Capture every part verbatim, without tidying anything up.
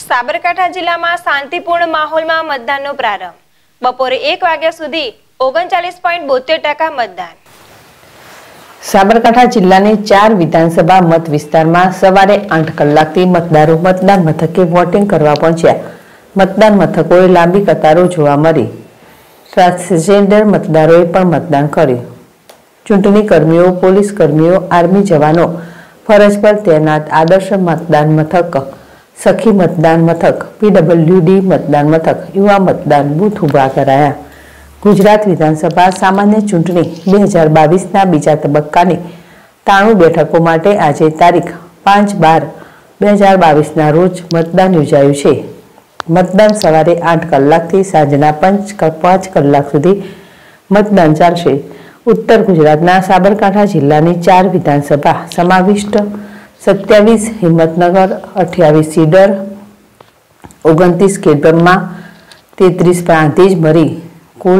સાબરકાંઠા જિલ્લામાં શાંતિપૂર્ણ માહોલમાં મતદાનનો પ્રારંભ. બપોરે એક વાગ્યા સુધી ઓગણચાલીસ પોઈન્ટ બોતેર ટકા મતદાન. સાબરકાંઠા જિલ્લાની ચાર વિધાનસભા મત વિસ્તારમાં સવારે આઠ કલાકથી મતદારો મતદાન મથકે વોટિંગ કરવા પહોંચ્યા. મતદાન મથકોએ લાંબી કતારો જોવા મળી. ટ્રાન્સજેન્ડર મતદારોએ પણ મતદાન કર્યું. ચૂંટણી કર્મીઓ, પોલીસ કર્મીઓ, આર્મી જવાનો, ફરજ પર તૈનાત આદર્શ મતદાન મથક, સખી મતદાન મથક, પીડબ્લ્યુડી મતદાન મથક, યુવા મતદાન બૂથ ઉભા કરાયા. ગુજરાત વિધાનસભા સામાન્ય ચૂંટણી બે હજાર બાવીસના બીજા તબક્કાની ત્રાણું બેઠકો માટે આજે તારીખ પાંચ બાર બે હજાર બાવીસના રોજ મતદાન યોજાયું છે. મતદાન સવારે આઠ કલાકથી સાંજના પાંચ પાંચ કલાક સુધી મતદાન ચાલશે. ઉત્તર ગુજરાતના સાબરકાંઠા જિલ્લાની ચાર વિધાનસભા સમાવિષ્ટ સત્યાવીસ હિંમતનગર, અઠ્યાવીસ સીડર, ઓગણત્રીસ ખેડબ્રહ્મા, તેત્રીસ પ્રાંતિજ મળી કુલ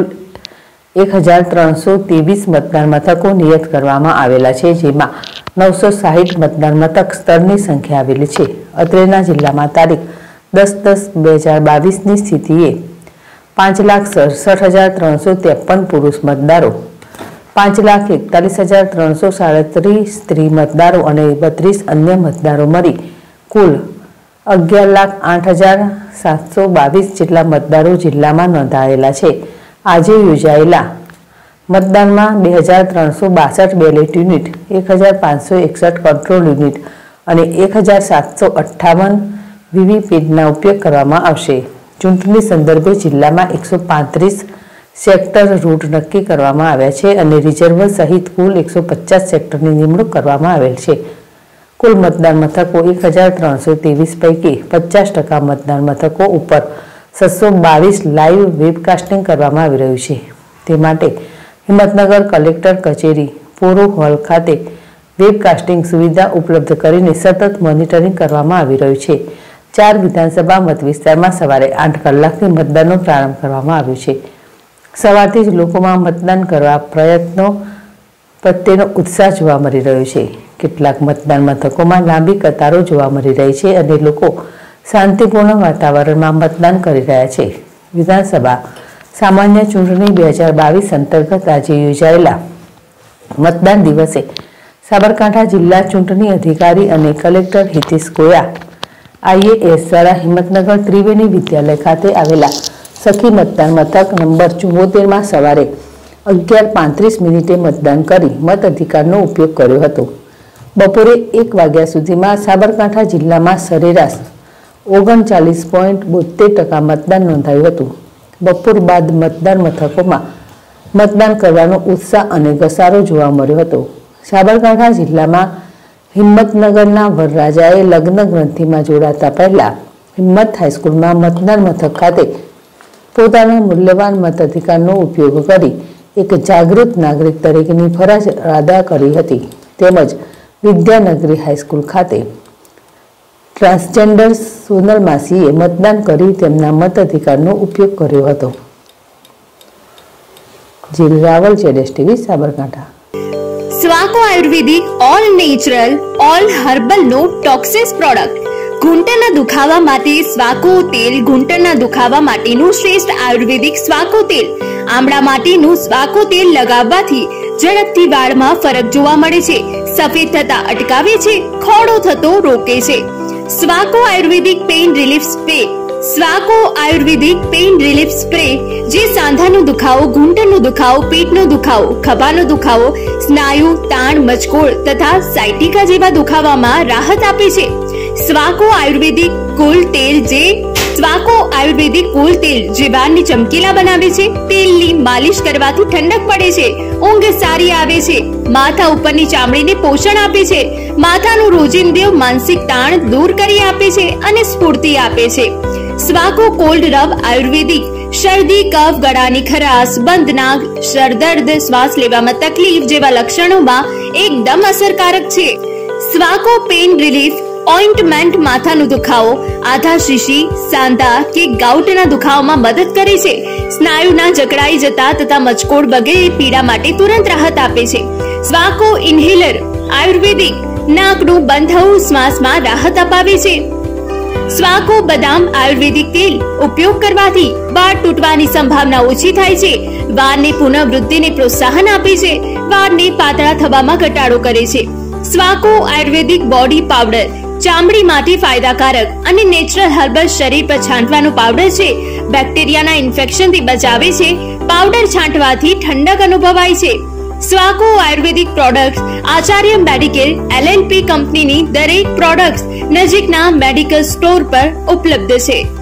એક હજાર ત્રણસો ત્રેવીસ મતદાન મથકો નિયત કરવામાં આવેલા છે, જેમાં નવસો સાહીઠ મતદાન મથક સ્તરની સંખ્યા આવેલી છે. અત્રેના જિલ્લામાં તારીખ દસ દસ બે હજાર બાવીસની સ્થિતિએ પાંચ લાખ સડસઠ હજાર ત્રણસો ત્રેપન પુરુષ મતદારો, પાંચ લાખ એકતાલીસ હજાર ત્રણસો સાડત્રીસ સ્ત્રી મતદારો અને બત્રીસ અન્ય મતદારો મળી કુલ અગિયાર લાખ આઠ હજાર સાતસો બાવીસ જેટલા મતદારો જિલ્લામાં નોંધાયેલા છે. આજે યોજાયેલા મતદાનમાં બે હજાર ત્રણસો બાસઠ બેલેટ યુનિટ, એક હજાર પાંચસો એકસઠ કંટ્રોલ યુનિટ અને એક હજાર સાતસો અઠ્ઠાવન વીવીપેટના ઉપયોગ કરવામાં આવશે. ચૂંટણી સંદર્ભે જિલ્લામાં એકસો પાંત્રીસ સેક્ટર રૂટ નક્કી કરવામાં આવ્યા છે અને રિઝર્વ સહિત કુલ એકસો પચાસ સેક્ટરની નિમણૂક કરવામાં આવેલ છે. કુલ મતદાન મથકો એક હજાર ત્રણસો ત્રેવીસ પૈકી પચાસ ટકા મતદાન મથકો ઉપર છસો બાવીસ લાઈવ વેબકાસ્ટિંગ કરવામાં આવી રહ્યું છે. તે માટે હિંમતનગર કલેક્ટર કચેરી પોરો હોલ ખાતે વેબકાસ્ટિંગ સુવિધા ઉપલબ્ધ કરીને સતત મોનિટરિંગ કરવામાં આવી રહ્યું છે. ચાર વિધાનસભા મત વિસ્તારમાં સવારે આઠ કલાકથી મતદાનનો પ્રારંભ કરવામાં આવ્યો છે. સવારથી જ લોકોમાં મતદાન કરવા પ્રયત્નો પ્રત્યેનો ઉત્સાહ જોવા મળી રહ્યો છે. કેટલાક મતદાન મથકોમાં લાંબી કતારો જોવા મળી રહી છે અને લોકો શાંતિપૂર્ણ વાતાવરણમાં મતદાન કરી રહ્યા છે. વિધાનસભા સામાન્ય ચૂંટણી બે હજાર બાવીસ અંતર્ગત આજે યોજાયેલા મતદાન દિવસે સાબરકાંઠા જિલ્લા ચૂંટણી અધિકારી અને કલેક્ટર હિતેશ ગોયા આઈએએસ દ્વારા હિંમતનગર ત્રિવેણી વિદ્યાલય ખાતે આવેલા સખી મતદાન મથક નંબર ચુમ્મોતેરમાં સવારે અગિયાર પાંત્રીસ મિનિટે મતદાન કરી મત અધિકારનો ઉપયોગ કર્યો હતો. બપોરે એક વાગ્યા સુધીમાં સાબરકાંઠા જિલ્લામાં સરેરાશ ઓગણચાલીસ પોઈન્ટ બોતેર ટકા મતદાન નોંધાયું હતું. બપોર બાદ મતદાન મથકોમાં મતદાન કરવાનો ઉત્સાહ અને ઘસારો જોવા મળ્યો હતો. સાબરકાંઠા જિલ્લામાં હિંમતનગરના વરરાજાએ લગ્ન ગ્રંથિમાં જોડાતા પહેલા હિંમત હાઈસ્કૂલમાં મતદાન મથક ખાતે પોતાના મૂલ્યવાન મતાધિકારનો ઉપયોગ કરી એક જાગૃત નાગરિક તરીકેની ફરજ અદા કરી હતી. તેમજ વિદ્યાનગરી હાઈસ્કૂલ ખાતે ટ્રાન્સજેન્ડર સોનલ માસીએ મતદાન કરી તેમના મતાધિકારનો ઉપયોગ કર્યો હતો. જીલ રાવલ, જેડેશ ટીવી, સાબરકાંઠા. સ્વાકો ayurvedic all natural all herbal no toxins product. ઘૂંટણના દુખાવા માટે સ્વાકો તેલ. ઘૂંટણના દુખાવા માટેનું શ્રેષ્ઠ આયુર્વેદિક સ્વાકો તેલ. આમળા માટેનું સ્વાકો તેલ લગાવવાથી ઝડપથી વાળમાં ફરક જોવા મળે છે. સફેદ થતા અટકાવે છે. ખોડો થતો રોકે છે. સ્વાકો આયુર્વેદિક પેઇન રિલીફ સ્પ્રે. સ્વાકો આયુર્વેદિક પેઇન રિલીફ સ્પ્રે જે સાંધાનો દુખાવો, ઘૂંટણનો દુખાવો, પેટનો દુખાવો, ખભાનો દુખાવો, સ્નાયુ તાણ, મચકોડ તથા સાયટિકા જેવા દુખાવામાં રાહત આપે છે. સ્વાકો આયુર્વેદિક કુલ તેલ જે સ્વાકો આયુર્વેદિક કુલ તેલ જે વાળને ચમકીલા બનાવે છે. તેલની માલિશ કરવાથી ઠંડક પડે છે. ઊંઘ સારી આવે છે. માથા ઉપરની ચામડીને પોષણ આપે છે. માથાનું રોજિંદુ માનસિક તાણ દૂર કરી આપે છે અને સ્ફૂર્તિ આપે છે. સ્વાકો કોલ્ડ રબ આયુર્વેદિક શરદી, કફ, ગળાની ખરાશ, બંધ નાક, સરદર્દ, શ્વાસ લેવામાં તકલીફ જેવા લક્ષણોમાં એકદમ અસરકારક છે. સ્વાકો પેઇન રિલીફ ઓઇન્ટમેન્ટ માથાનો દુખાવો, આધા શીશી, સાંધા કે ગાઉટના દુખાવામાં મદદ કરે છે. સ્નાયુના જકડાઈ જતા તથા મચકોડ વગેરે પીડા માટે તુરંત રાહત આપે છે. સ્વાકો ઇન્હેલર આયુર્વેદિક નાકનું બંધ થવું શ્વાસમાં રાહત અપાવે છે. સ્વાકો બદામ આયુર્વેદિક તેલ ઉપયોગ કરવાથી વાળ તૂટવાની સંભાવના ઓછી થાય છે, વાળની પુનઃવૃદ્ધિને પ્રોત્સાહન આપે છે, વાળને પાતળા થવામાં ઘટાડો કરે છે. સ્વાકો આયુર્વેદિક બોડી પાવડર ચામડી માટે ફાયદાકારક અને નેચરલ હર્બલ શરીર પર છાંટવાનો પાવડર છે. બેક્ટેરિયાના ઇન્ફેક્શનથી બચાવે છે. પાવડર છાંટવાથી ઠંડક અનુભવાય છે. સ્વાકો ayurvedic products Acharya medicare L L P કંપનીની દરેક પ્રોડક્ટ્સ નજીકના મેડિકલ સ્ટોર પર ઉપલબ્ધ છે.